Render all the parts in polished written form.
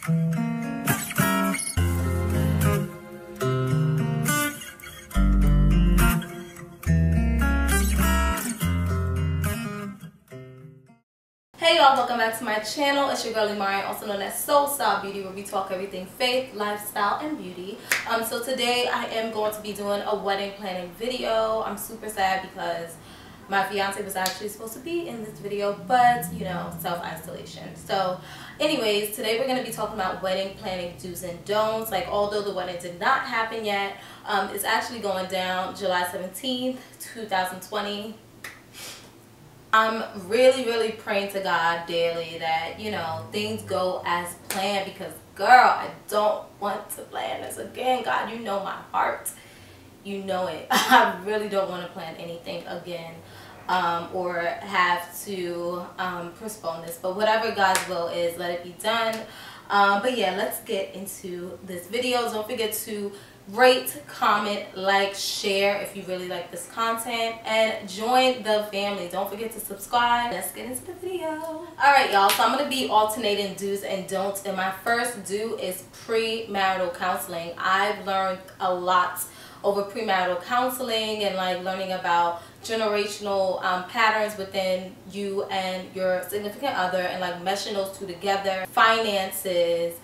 Hey y'all, welcome back to my channel. It's your girl Imari, also known as Soul Style Beauty, where we talk everything faith, lifestyle, and beauty. So today I am going to be doing a wedding planning video. I'm super sad because my fiance was actually supposed to be in this video, but you know, self-isolation. So anyways, today we're going to be talking about wedding planning do's and don'ts. Like, although the wedding did not happen yet, it's actually going down July 17th, 2020. I'm really praying to God daily that, you know, things go as planned, because girl, I don't want to plan this again. God, you know my heart. You know it. I really don't want to plan anything again, or have to postpone this. But whatever God's will is, let it be done. But yeah, let's get into this video. Don't forget to rate, comment, like, share if you really like this content, and join the family. Don't forget to subscribe. Let's get into the video. Alright y'all, so I'm going to be alternating do's and don'ts, and my first do is premarital counseling. I've learned a lot over premarital counseling and like learning about generational patterns within you and your significant other, and like meshing those two together. Finances,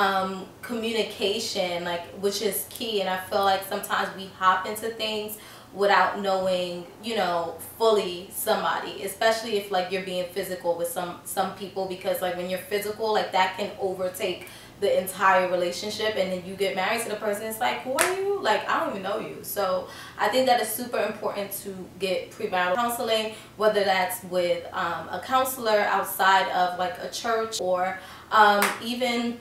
communication, like, which is key. And I feel like sometimes we hop into things without knowing, you know, fully somebody, especially if like you're being physical with some people, because like when you're physical, like that can overtake the entire relationship, and then you get married to the person, it's like, who are you? Like, I don't even know you. So I think that is super important to get premarital counseling, whether that's with a counselor outside of like a church, or even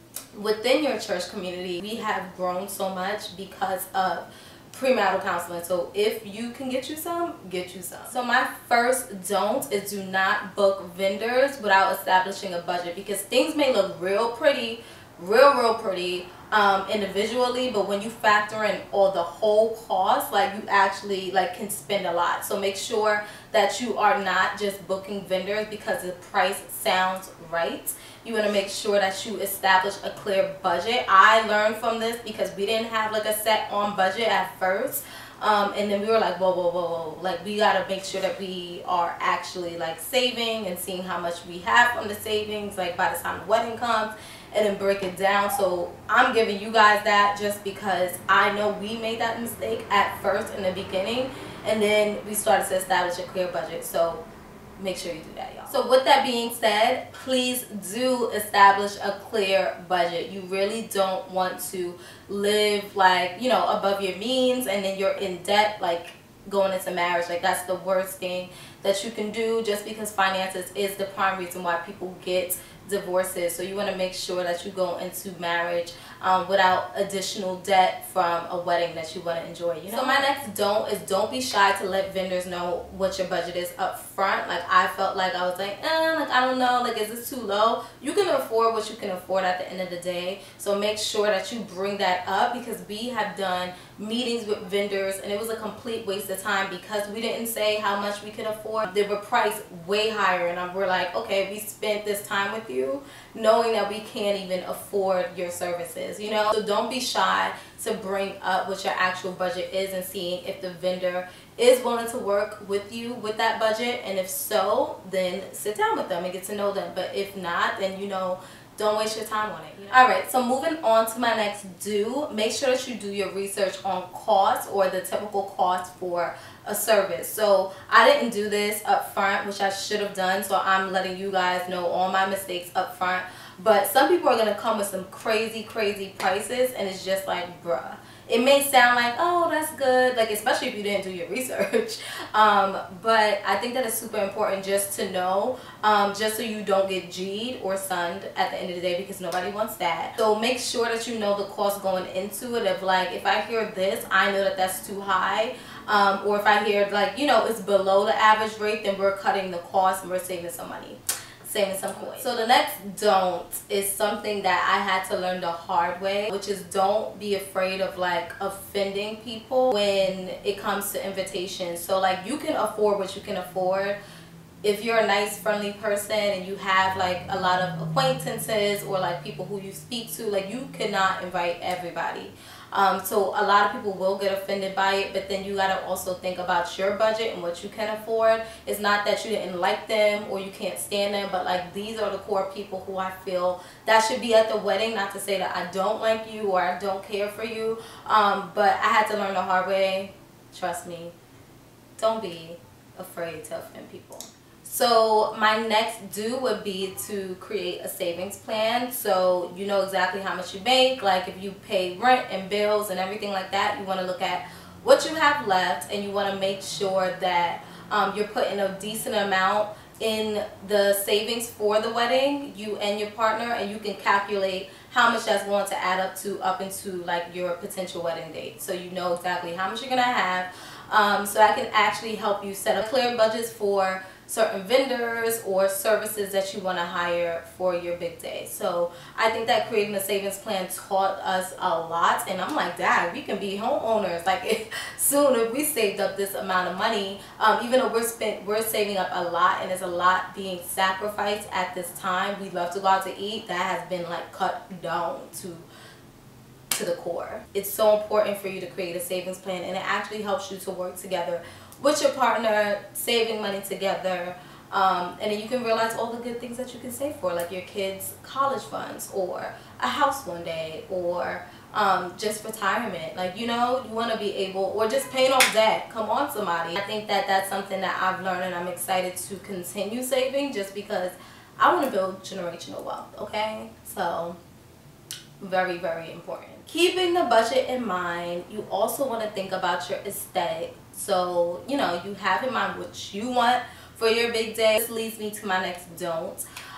within your church community. We have grown so much because of premarital counseling. So if you can get you some, get you some. So my first don't is do not book vendors without establishing a budget, because things may look real pretty, real pretty individually, but when you factor in all the whole cost, like, you actually like can spend a lot. So make sure that you are not just booking vendors because the price sounds right. You want to make sure that you establish a clear budget. I learned from this because we didn't have like a set on budget at first. And then we were like, whoa. Like, we got to make sure that we are actually like saving and seeing how much we have from the savings, like by the time the wedding comes, and then break it down. So I'm giving you guys that just because I know we made that mistake at first in the beginning, and then we started to establish a clear budget. So make sure you do that, y'all. So with that being said, please do establish a clear budget. You really don't want to live like, you know, above your means, and then you're in debt like going into marriage. Like, that's the worst thing that you can do, just because finances is the prime reason why people get divorces. So you want to make sure that you go into marriage without additional debt from a wedding that you want to enjoy, you know? So my next don't is don't be shy to let vendors know what your budget is up front. Like, I felt like I was like, like, I don't know, like, is this too low? You can afford what you can afford at the end of the day. So make sure that you bring that up, because we have done meetings with vendors and it was a complete waste of time because we didn't say how much we could afford. They were priced way higher, and we're like, okay, we spent this time with you knowing that we can't even afford your services, you know? So don't be shy to bring up what your actual budget is, and seeing if the vendor is willing to work with you with that budget. And if so, then sit down with them and get to know them. But if not, then, you know, don't waste your time on it, you know? Alright, so moving on to my next do, make sure that you do your research on cost, or the typical cost for a service. So I didn't do this up front, which I should have done, so I'm letting you guys know all my mistakes up front. But some people are going to come with some crazy prices, and it's just like, bruh. It may sound like, oh, that's good, like, especially if you didn't do your research. But I think that it's super important just to know, just so you don't get G'd or sunned at the end of the day, because nobody wants that. So make sure that you know the cost going into it. Of like, if I hear this, I know that that's too high. Or if I hear, like, you know, it's below the average rate, then we're cutting the cost and we're saving some money, saving some coins. So the next don't is something that I had to learn the hard way, which is don't be afraid of like offending people when it comes to invitations. So like, you can afford what you can afford. if you're a nice, friendly person and you have like a lot of acquaintances or like people who you speak to, like you cannot invite everybody. So a lot of people will get offended by it, but then you gotta also think about your budget and what you can afford. It's not that you didn't like them or you can't stand them, but like these are the core people who I feel that should be at the wedding. Not to say that I don't like you or I don't care for you, but I had to learn the hard way. Trust me, don't be afraid to offend people. So my next do would be to create a savings plan, so you know exactly how much you make. Like if you pay rent and bills and everything like that, you want to look at what you have left and you want to make sure that you're putting a decent amount in the savings for the wedding, you and your partner, and you can calculate how much that's going to add up into like your potential wedding date, so you know exactly how much you're gonna have. So I can actually help you set up clear budgets for certain vendors or services that you want to hire for your big day. So I think that creating a savings plan taught us a lot, and I'm like, dad, we can be homeowners like soon if we saved up this amount of money. Even though we're saving up a lot and there's a lot being sacrificed at this time. We love to go out to eat. That has been like cut down to the core. It's so important for you to create a savings plan, and it actually helps you to work together with your partner, saving money together, and then you can realize all the good things that you can save for, like your kids' college funds or a house one day, or just retirement. Like, you know, you want to be able, or just paying off debt. Come on, somebody. I think that that's something that I've learned, and I'm excited to continue saving just because I want to build generational wealth, okay? So very, very important. Keeping the budget in mind, you also want to think about your aesthetic. So, you know, you have in mind what you want for your big day. This leads me to my next don't.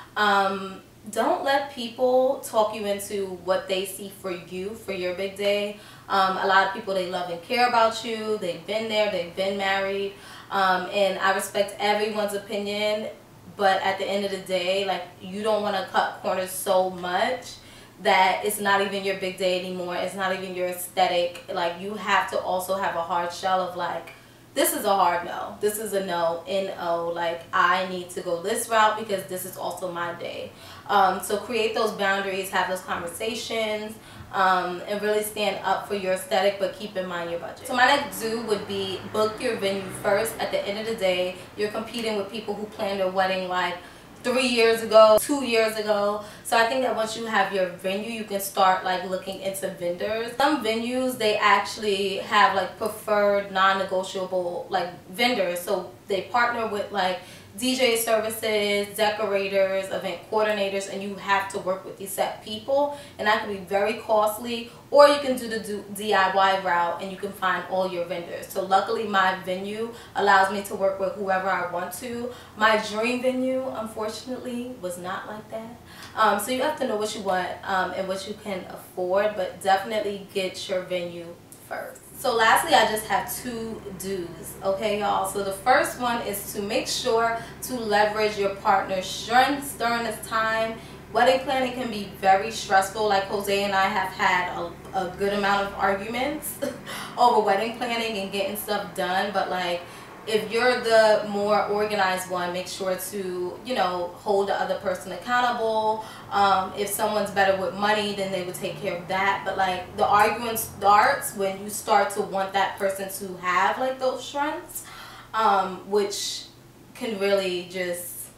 Don't let people talk you into what they see for you for your big day. A lot of people, they love and care about you. They've been there, they've been married, and I respect everyone's opinion, but at the end of the day, like, you don't want to cut corners so much that it's not even your big day anymore. It's not even your aesthetic. Like, you have to also have a hard shell of like, this is a hard no. This is a no, N-O. Like, I need to go this route because this is also my day. So create those boundaries, have those conversations, and really stand up for your aesthetic, but keep in mind your budget. So my next do would be book your venue first. At the end of the day, you're competing with people who planned their wedding like 3 years ago, 2 years ago. So I think that once you have your venue, you can start like looking into vendors. Some venues, they actually have like preferred non-negotiable like vendors. So they partner with like DJ services, decorators, event coordinators, and you have to work with these set people, and that can be very costly. Or you can do the DIY route and you can find all your vendors. So luckily my venue allows me to work with whoever I want to. My dream venue, unfortunately, was not like that. So you have to know what you want and what you can afford, but definitely get your venue first. So lastly, I just have 2 do's, okay, y'all? So the first one is to make sure to leverage your partner's strengths during this time. Wedding planning can be very stressful. Like, Jose and I have had a good amount of arguments over wedding planning and getting stuff done, but like, if you're the more organized one, make sure to, you know, hold the other person accountable. If someone's better with money, then they would take care of that. But like, the argument starts when you start to want that person to have like those strengths, which can really just,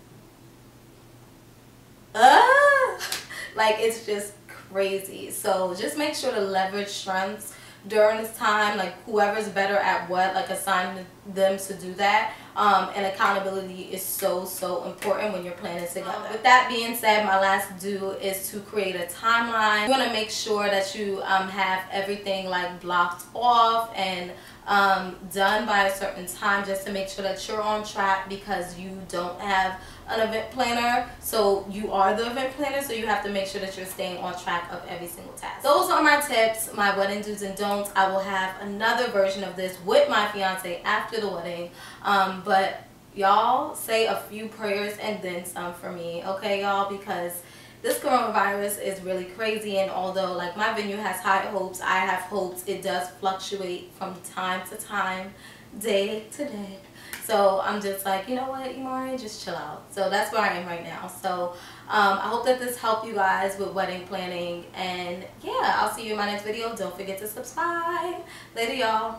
like, it's just crazy. So just make sure to leverage strengths during this time. Like, whoever's better at what, like, assign them to do that. And accountability is so important when you're planning together. With that being said, my last do is to create a timeline. You want to make sure that you have everything like blocked off and done by a certain time, just to make sure that you're on track, because you don't have an event planner. So you are the event planner, so you have to make sure that you're staying on track of every single task. Those are my tips, my wedding do's and don'ts. I will have another version of this with my fiance after the wedding, but y'all say a few prayers and then some for me, okay, y'all, because this coronavirus is really crazy, and although like my venue has high hopes, I have hopes, it does fluctuate from time to time, day to day. So I'm just like, you know what, Imari, just chill out. So that's where I am right now. So I hope that this helped you guys with wedding planning, and yeah, I'll see you in my next video. Don't forget to subscribe. Later, y'all.